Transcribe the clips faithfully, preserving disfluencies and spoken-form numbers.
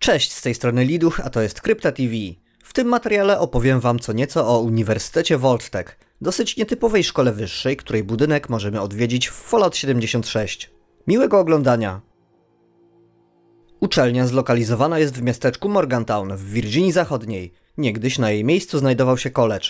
Cześć, z tej strony Liduch, a to jest Krypta T V. W tym materiale opowiem wam co nieco o Uniwersytecie Vault-Tec, dosyć nietypowej szkole wyższej, której budynek możemy odwiedzić w Fallout siedemdziesiąt sześć. Miłego oglądania! Uczelnia zlokalizowana jest w miasteczku Morgantown w Virginii Zachodniej. Niegdyś na jej miejscu znajdował się college.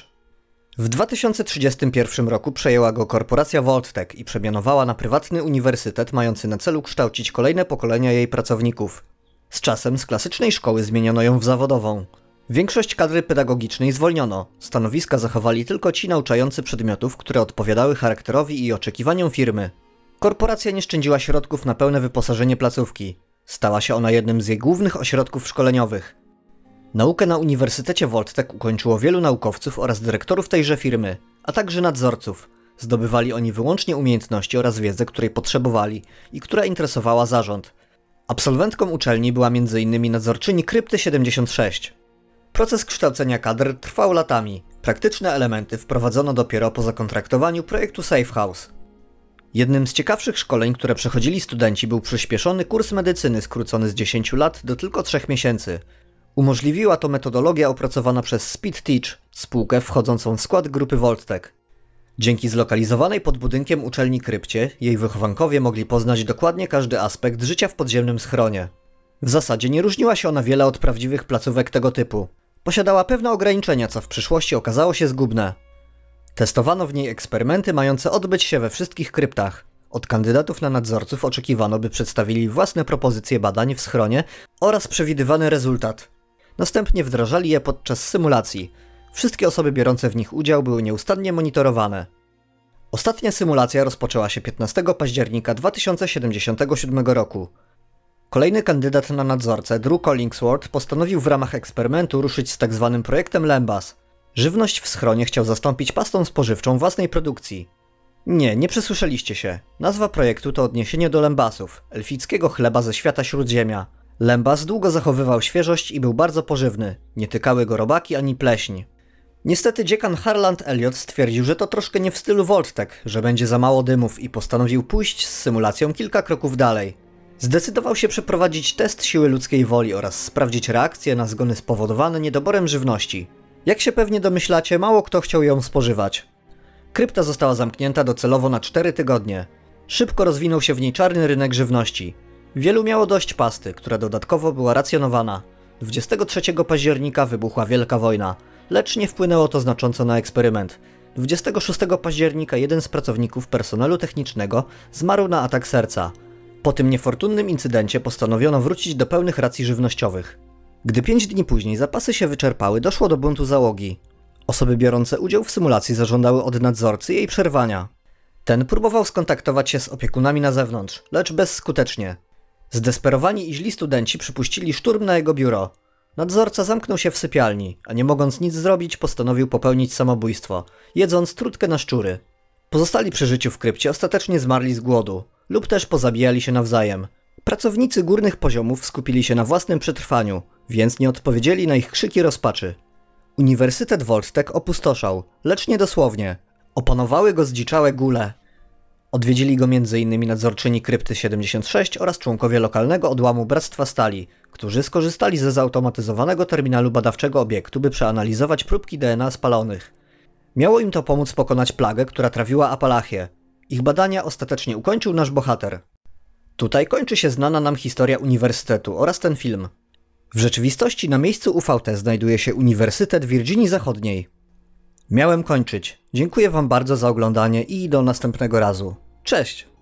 W dwa tysiące trzydziestym pierwszym roku przejęła go korporacja Vault-Tec i przemianowała na prywatny uniwersytet mający na celu kształcić kolejne pokolenia jej pracowników. Z czasem z klasycznej szkoły zmieniono ją w zawodową. Większość kadry pedagogicznej zwolniono, stanowiska zachowali tylko ci nauczający przedmiotów, które odpowiadały charakterowi i oczekiwaniom firmy. Korporacja nie szczędziła środków na pełne wyposażenie placówki. Stała się ona jednym z jej głównych ośrodków szkoleniowych. Naukę na Uniwersytecie Vault-Tec ukończyło wielu naukowców oraz dyrektorów tejże firmy, a także nadzorców. Zdobywali oni wyłącznie umiejętności oraz wiedzę, której potrzebowali i która interesowała zarząd. Absolwentką uczelni była między innymi nadzorczyni Krypty siedemdziesiąt sześć. Proces kształcenia kadr trwał latami. Praktyczne elementy wprowadzono dopiero po zakontraktowaniu projektu Safe House. Jednym z ciekawszych szkoleń, które przechodzili studenci, był przyspieszony kurs medycyny skrócony z dziesięciu lat do tylko trzech miesięcy. Umożliwiła to metodologia opracowana przez Speed Teach, spółkę wchodzącą w skład grupy Vault-Tec. Dzięki zlokalizowanej pod budynkiem uczelni krypcie, jej wychowankowie mogli poznać dokładnie każdy aspekt życia w podziemnym schronie. W zasadzie nie różniła się ona wiele od prawdziwych placówek tego typu. Posiadała pewne ograniczenia, co w przyszłości okazało się zgubne. Testowano w niej eksperymenty mające odbyć się we wszystkich kryptach. Od kandydatów na nadzorców oczekiwano, by przedstawili własne propozycje badań w schronie oraz przewidywany rezultat. Następnie wdrażali je podczas symulacji. Wszystkie osoby biorące w nich udział były nieustannie monitorowane. Ostatnia symulacja rozpoczęła się piętnastego października dwa tysiące siedemdziesiątego siódmego roku. Kolejny kandydat na nadzorcę, Drew Collingsworth, postanowił w ramach eksperymentu ruszyć z tzw. projektem Lembas. Żywność w schronie chciał zastąpić pastą spożywczą własnej produkcji. Nie, nie przesłyszeliście się. Nazwa projektu to odniesienie do lembasów, elfickiego chleba ze świata Śródziemia. Lembas długo zachowywał świeżość i był bardzo pożywny. Nie tykały go robaki ani pleśń. Niestety dziekan Harland Elliot stwierdził, że to troszkę nie w stylu Vault-Tec, że będzie za mało dymów i postanowił pójść z symulacją kilka kroków dalej. Zdecydował się przeprowadzić test siły ludzkiej woli oraz sprawdzić reakcje na zgony spowodowane niedoborem żywności. Jak się pewnie domyślacie, mało kto chciał ją spożywać. Krypta została zamknięta docelowo na cztery tygodnie. Szybko rozwinął się w niej czarny rynek żywności. Wielu miało dość pasty, która dodatkowo była racjonowana. dwudziestego trzeciego października wybuchła Wielka Wojna, lecz nie wpłynęło to znacząco na eksperyment. dwudziestego szóstego października jeden z pracowników personelu technicznego zmarł na atak serca. Po tym niefortunnym incydencie postanowiono wrócić do pełnych racji żywnościowych. Gdy pięć dni później zapasy się wyczerpały, doszło do buntu załogi. Osoby biorące udział w symulacji zażądały od nadzorcy jej przerwania. Ten próbował skontaktować się z opiekunami na zewnątrz, lecz bezskutecznie. Zdesperowani i źli studenci przypuścili szturm na jego biuro. Nadzorca zamknął się w sypialni, a nie mogąc nic zrobić, postanowił popełnić samobójstwo, jedząc trutkę na szczury. Pozostali przy życiu w krypcie ostatecznie zmarli z głodu, lub też pozabijali się nawzajem. Pracownicy górnych poziomów skupili się na własnym przetrwaniu, więc nie odpowiedzieli na ich krzyki rozpaczy. Uniwersytet Vault-Tec opustoszał, lecz nie dosłownie. Opanowały go zdziczałe gule. Odwiedzili go między innymi nadzorczyni Krypty siedemdziesiąt sześć oraz członkowie lokalnego odłamu Bractwa Stali, którzy skorzystali ze zautomatyzowanego terminalu badawczego obiektu, by przeanalizować próbki D N A spalonych. Miało im to pomóc pokonać plagę, która trawiła Apalachię. Ich badania ostatecznie ukończył nasz bohater. Tutaj kończy się znana nam historia uniwersytetu oraz ten film. W rzeczywistości na miejscu U V T znajduje się Uniwersytet Virginii Zachodniej. Miałem kończyć. Dziękuję wam bardzo za oglądanie i do następnego razu. Cześć!